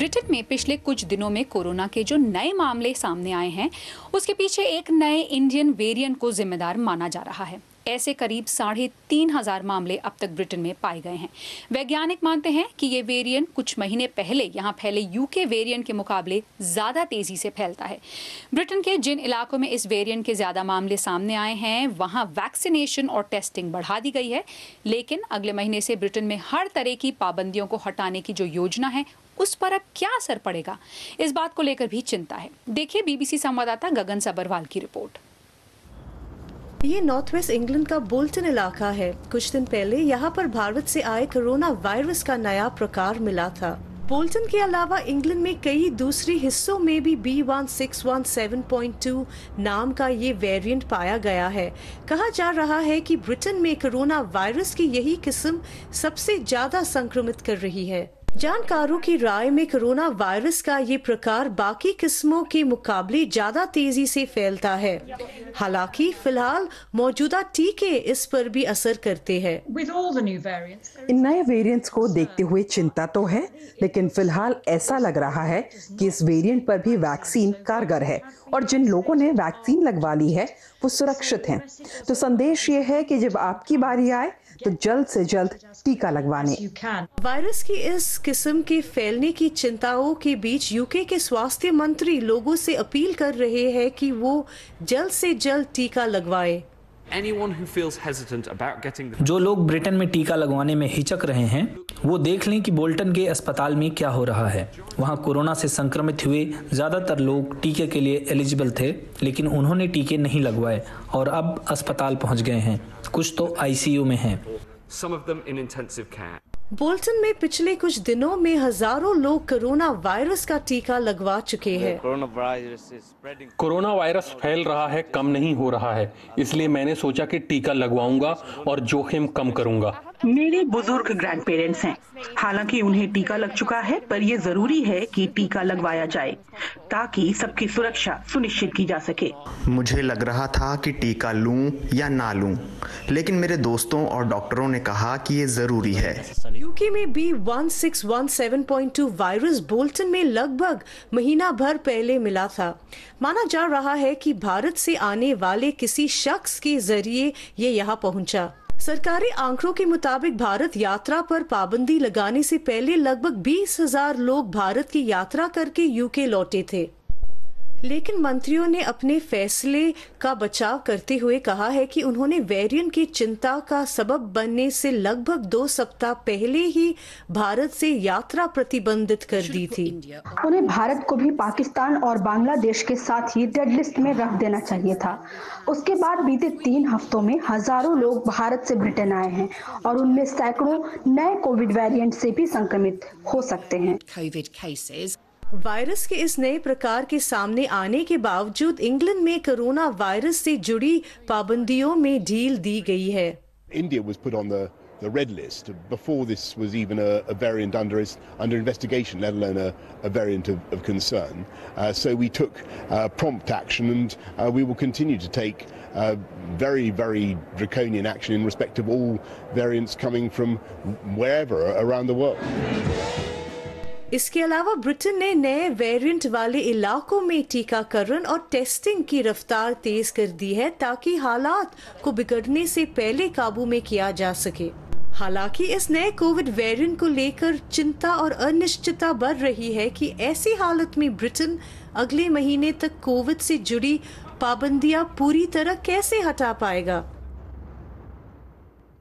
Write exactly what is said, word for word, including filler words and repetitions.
Britain में पिछले कुछ दिनों में कोरोना के जो नए मामले सामने आए हैं, उसके पीछे एक नए इंडियन वेरिएंट को जिम्मेदार माना जा रहा है। ऐसे करीब साढ़े तीन हजार मामले अब तक ब्रिटेन में पाए गए हैं। वैज्ञानिक मानते हैं कि ये वेरिएंट कुछ महीने पहले यहाँ फैले यूके वेरिएंट के मुकाबले ज्यादा तेजी से फैलता है। ब्रिटेन के जिन इलाकों में इस वेरिएंट के ज्यादा मामले सामने आए हैं, वहाँ वैक्सीनेशन और टेस्टिंग बढ़ा दी गई है, लेकिन अगले महीने से ब्रिटेन में हर तरह की पाबंदियों को हटाने की जो योजना है, उस पर अब क्या असर पड़ेगा, इस बात को लेकर भी चिंता है। देखिए बीबीसी संवाददाता गगन सब्बरवाल की रिपोर्ट। ये नॉर्थ वेस्ट इंग्लैंड का बोल्टन इलाका है। कुछ दिन पहले यहाँ पर भारत से आए कोरोना वायरस का नया प्रकार मिला था। बोल्टन के अलावा इंग्लैंड में कई दूसरे हिस्सों में भी B one six one seven point two नाम का ये वेरिएंट पाया गया है। कहा जा रहा है कि ब्रिटेन में कोरोना वायरस की यही किस्म सबसे ज्यादा संक्रमित कर रही है। जानकारों की राय में कोरोना वायरस का ये प्रकार बाकी किस्मों के मुकाबले ज्यादा तेजी से फैलता है। हालांकि फिलहाल मौजूदा टीके इस पर भी असर करते हैं। इन नए वेरिएंट्स को देखते हुए चिंता तो है, लेकिन फिलहाल ऐसा लग रहा है कि इस वेरिएंट पर भी वैक्सीन कारगर है और जिन लोगों ने वैक्सीन लगवा ली है वो सुरक्षित हैं। तो संदेश ये है कि जब आपकी बारी आए तो जल्द से जल्द टीका लगवाने। वायरस की इस किस्म के फैलने की चिंताओं के बीच यूके के स्वास्थ्य मंत्री लोगों से अपील कर रहे हैं कि वो जल्द से जल्द टीका लगवाएं। जो लोग ब्रिटेन में टीका लगवाने में हिचक रहे हैं, वो देख लें कि बोल्टन के अस्पताल में क्या हो रहा है। वहाँ कोरोना से संक्रमित हुए ज्यादातर लोग टीके के लिए एलिजिबल थे, लेकिन उन्होंने टीके नहीं लगवाए और अब अस्पताल पहुँच गए हैं। कुछ तो आईसीयू में हैं। बोल्टन में पिछले कुछ दिनों में हजारों लोग कोरोना वायरस का टीका लगवा चुके हैं। कोरोना वायरस फैल रहा है, कम नहीं हो रहा है, इसलिए मैंने सोचा कि टीका लगवाऊंगा और जोखिम कम करूंगा। मेरे बुजुर्ग ग्रैंड पेरेंट्स हैं, हालांकि उन्हें टीका लग चुका है, पर यह जरूरी है कि टीका लगवाया जाए ताकि सबकी सुरक्षा सुनिश्चित की जा सके। मुझे लग रहा था कि टीका लूं या ना लूं, लेकिन मेरे दोस्तों और डॉक्टरों ने कहा कि ये जरूरी है। यूके में B one six one seven point two virus Bolton में लगभग महीना भर पहले मिला था। माना जा रहा है कि भारत से आने वाले किसी शख्स के जरिए ये यहाँ पहुंचा। सरकारी आंकड़ों के मुताबिक भारत यात्रा पर पाबंदी लगाने से पहले लगभग बीस हजार लोग भारत की यात्रा करके यूके लौटे थे, लेकिन मंत्रियों ने अपने फैसले का बचाव करते हुए कहा है कि उन्होंने वेरिएंट की चिंता का सबब बनने से लगभग दो सप्ताह पहले ही भारत से यात्रा प्रतिबंधित कर दी थी। उन्हें भारत को भी पाकिस्तान और बांग्लादेश के साथ ही रेड लिस्ट में रख देना चाहिए था। उसके बाद बीते तीन हफ्तों में हजारों लोग भारत से ब्रिटेन आए हैं और उनमें सैकड़ों नए कोविड वेरिएंट से भी संक्रमित हो सकते हैं। वायरस के इस नए प्रकार के सामने आने के बावजूद इंग्लैंड में कोरोना वायरस से जुड़ी पाबंदियों में ढील दी गई है। India was put on the the red list before this was even a, a variant under under investigation, let alone a, a variant of, of concern. Uh, so we took uh, prompt action, and uh, we will continue to take uh, very, very draconian action in respect of all variants coming from wherever around the world. इसके अलावा Britain ने नए variant वाले इलाकों में टीकाकरण और testing की रफ्तार तेज कर दी है ताकि हालात को बिगड़ने से पहले काबू में किया जा सके। हालांकि इस नए कोविड वेरिएंट को लेकर चिंता और अनिश्चितता बढ़ रही है कि ऐसी हालत में ब्रिटेन अगले महीने तक कोविड से जुड़ी पाबंदियां पूरी तरह कैसे हटा पाएगा।